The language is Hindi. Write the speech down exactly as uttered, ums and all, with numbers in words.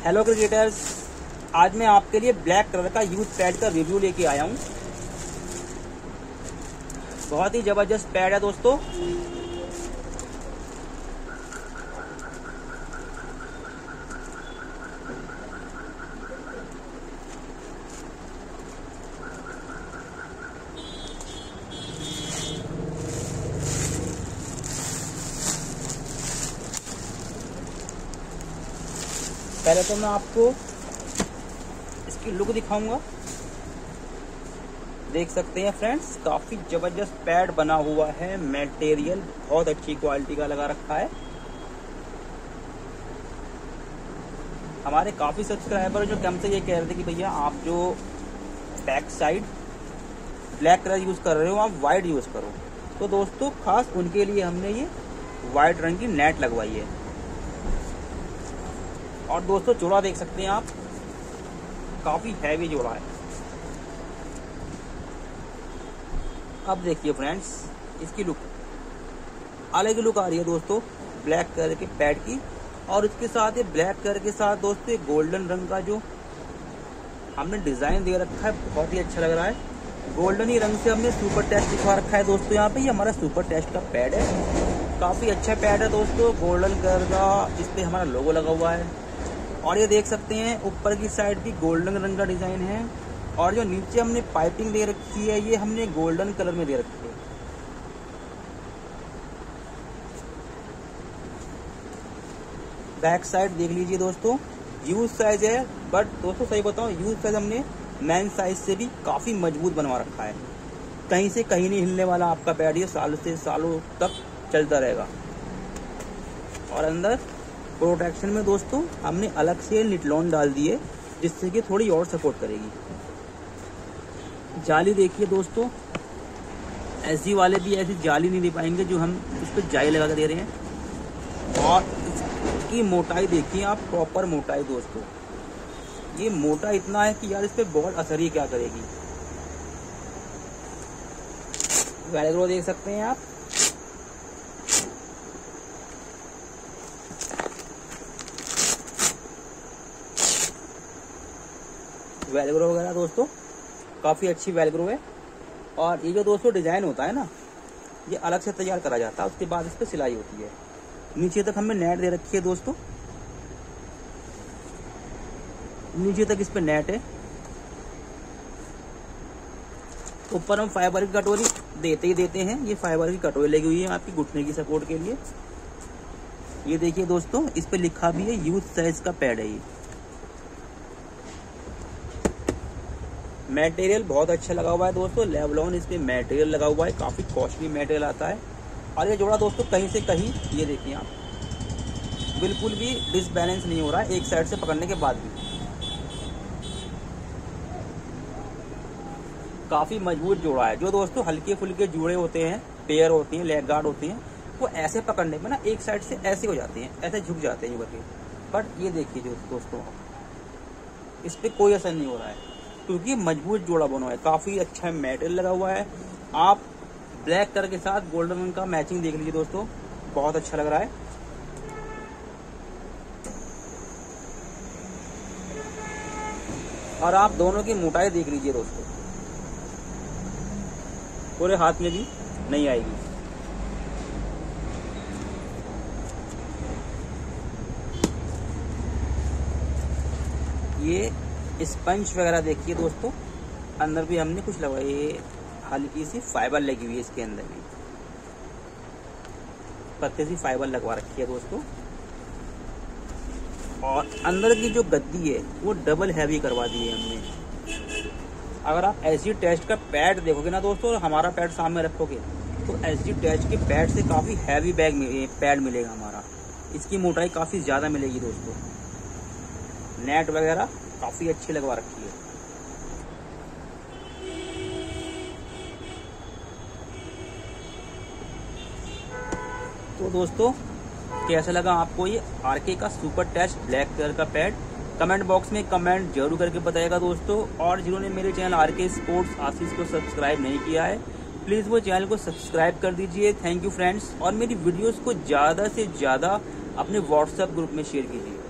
हेलो क्रिकेटर्स, आज मैं आपके लिए ब्लैक कलर का यूथ पैड का रिव्यू लेके आया हूँ। बहुत ही जबरदस्त पैड है दोस्तों। पहले तो मैं आपको इसकी लुक दिखाऊंगा। देख सकते हैं फ्रेंड्स, काफी जबरदस्त पैड बना हुआ है। मटेरियल बहुत अच्छी क्वालिटी का लगा रखा है। हमारे काफी सब्सक्राइबर जो हमसे ये कह रहे थे कि भैया आप जो back side black colour use कर रहे हो आप वाइट यूज करो, तो दोस्तों खास उनके लिए हमने ये वाइट रंग की नेट लगवाई है। और दोस्तों जोड़ा देख सकते हैं आप, काफी हैवी जोड़ा है। अब देखिए फ्रेंड्स, इसकी लुक अलग ही लुक आ रही है दोस्तों ब्लैक कलर के पैड की। और इसके साथ ये ब्लैक कलर के साथ दोस्तों एक गोल्डन रंग का जो हमने डिजाइन दे रखा है, बहुत ही अच्छा लग रहा है। गोल्डन ही रंग से हमने सुपर टेस्ट दिखा रखा है दोस्तों। यहाँ पे ये हमारा सुपर टेस्ट का पैड है। काफी अच्छा पैड है दोस्तों, गोल्डन कलर का इस पे हमारा लोगो लगा हुआ है। और ये देख सकते हैं ऊपर की साइड भी गोल्डन रंग का डिजाइन है। और जो नीचे हमने पाइपिंग दे रखी है ये हमने गोल्डन कलर में दे रखी है। बैक साइड देख लीजिए दोस्तों, यूज साइज है, बट दोस्तों सही बताऊं यूज साइज हमने मैन साइज से भी काफी मजबूत बनवा रखा है। कहीं से कहीं नहीं हिलने वाला आपका पैड, ये सालों से सालों तक चलता रहेगा। और अंदर प्रोटेक्शन में दोस्तों हमने अलग से निटलॉन डाल दिए, जिससे कि थोड़ी और सपोर्ट करेगी। जाली देखिए दोस्तों, ऐसी वाले भी ऐसी जाली नहीं दे पाएंगे जो हम इस पर जाली लगा कर दे रहे हैं। और इसकी मोटाई देखिए आप, प्रॉपर मोटाई दोस्तों। ये मोटा इतना है कि यार इस पे बॉल असर ही क्या करेगी। वेलक्रो देख सकते हैं आप, वेलक्रो वगैरह दोस्तों काफी अच्छी वेलक्रो है। और ये जो दोस्तों डिजाइन होता है ना, ये अलग से तैयार करा जाता है, उसके बाद इस पे सिलाई होती है। नीचे तक हमने नेट दे रखी है दोस्तों, नीचे तक इस पे नेट है। ऊपर हम फाइबर की कटोरी देते ही देते हैं। ये फाइबर की कटोरी लगी हुई है आपकी घुटने की सपोर्ट के लिए। ये देखिए दोस्तों, इस पे लिखा भी है यूथ साइज का पैड है। ये मटेरियल बहुत अच्छा लगा हुआ है दोस्तों, लेवलॉन इस पे मटेरियल लगा हुआ है, काफी कॉस्टली मटेरियल आता है। और ये जोड़ा दोस्तों कहीं से कहीं, ये देखिए आप, बिल्कुल भी डिसबैलेंस नहीं हो रहा है एक साइड से पकड़ने के बाद भी। काफी मजबूत जोड़ा है। जो दोस्तों हल्के फुल्के जोड़े होते हैं, पेयर होते हैं, लेग गार्ड होते हैं, वो ऐसे पकड़ने में ना एक साइड से ऐसे हो जाते हैं, ऐसे झुक जाते हैं करके। बट ये देखिए जो दोस्तों, इस पे कोई असर नहीं हो रहा है क्योंकि मजबूत जोड़ा बना हुआ है। काफी अच्छा मटेरियल लगा हुआ है। आप ब्लैक कलर के साथ गोल्डन रंग का मैचिंग देख लीजिए दोस्तों, बहुत अच्छा लग रहा है। और आप दोनों की मोटाई देख लीजिए दोस्तों, पूरे हाथ में भी नहीं आएगी। ये स्पंज वगैरह देखिए दोस्तों, अंदर भी हमने कुछ लगाया, ये हल्की सी फाइबर लगी हुई है इसके अंदर भी, पत्ते सी फाइबर लगवा रखी है दोस्तों। और अंदर की जो गद्दी है वो डबल हैवी करवा दी है हमने। अगर आप एसजी टेस्ट का पैड देखोगे ना दोस्तों, हमारा पैड सामने रखोगे तो एसजी टेस्ट के पैड से काफी हैवी बैग पैड मिलेगा हमारा। इसकी मोटाई काफी ज्यादा मिलेगी दोस्तों। नेट वगैरह काफी अच्छी लगवा रखी है। तो दोस्तों कैसा लगा आपको ये आरके का सुपर टेस्ट ब्लैक कलर का पैड? कमेंट बॉक्स में कमेंट जरूर करके बताइएगा दोस्तों। और जिन्होंने मेरे चैनल आरके स्पोर्ट्स आशीष को सब्सक्राइब नहीं किया है, प्लीज वो चैनल को सब्सक्राइब कर दीजिए। Thank you friends. और मेरी वीडियोस को ज्यादा से ज्यादा अपने व्हाट्सएप ग्रुप में शेयर कीजिए।